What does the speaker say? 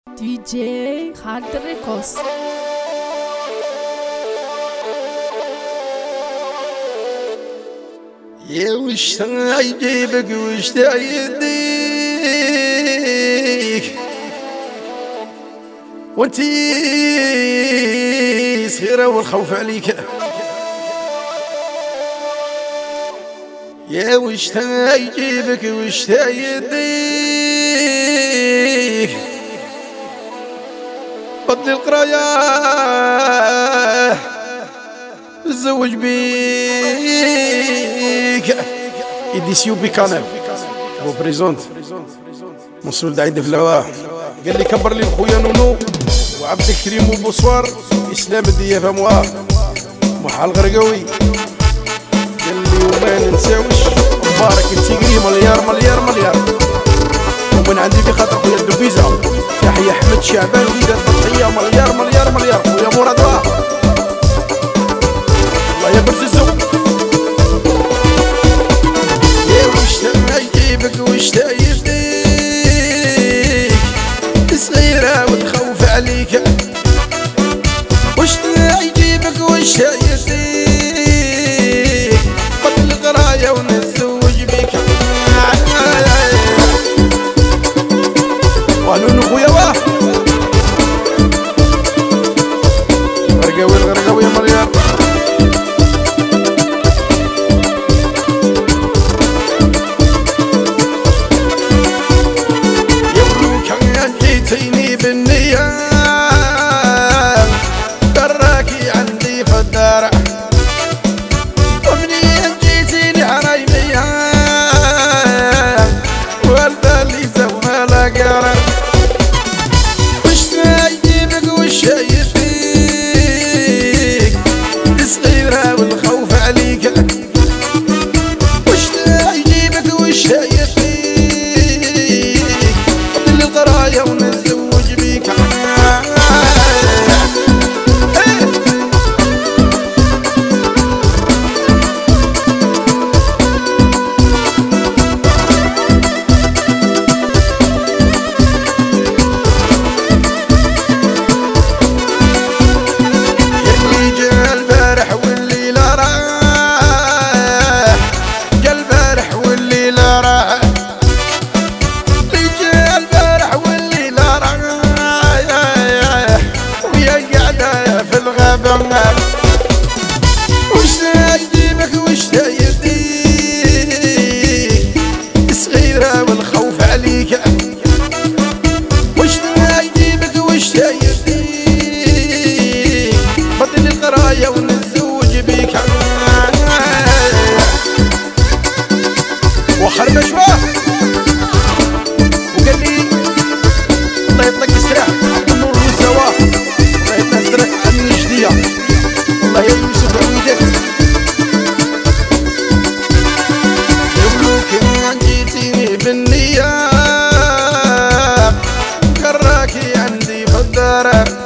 DJ Hard Records. يا وش يجيبك وش يديك وانتي صغيرة والخوف عليك. يا وش يجيبك وش يديك بطل القراية تزوج بيك إديسيو بيكانيل هو بريزونت مسؤول داعي في الهواء. قال لي كبر لي خويا نونو وعبد الكريم وبوصوار اسلام الدية فمواه محال غرقوي. قال لي وما ننساوش مبارك التيغري مليار ومن عندي في خاطر خويا الدبيزة تحية احمد شعبان وليدة الفتحية مليار خويا مراد الله يا برززو. يا وش يجيبك وش يديك صغيرة وتخوف عليك. وش يجيبك وش يديك بطل القراية ونتزوج بيك. وهلون خويا واه الغرقاوي يا مليار. جيتيني بالنية براكي عندي في الدار ومنين جيتيني حرايمية والبالي زوما لا قرار. وش يجيبك وش يديك صغيرة والخوف عليك. وش يجيبك وش يديك بطل القراية ونتزوج بيك. يلي جا البارح والليلة راح جا البارح والليلة راح وش يجيبك وش يديك صغيرة والخوف عليك. وش يجيبك وش يديك بطل القراية ونتزوج بيك. وخربش واه وقال لي الله يطلق يستريح عبد النور والسواه الله يطلق يستريح عني جدية الله يا يوسف عويدك. يقولوك ان جيتيني بالنية كراكي عندي في الدار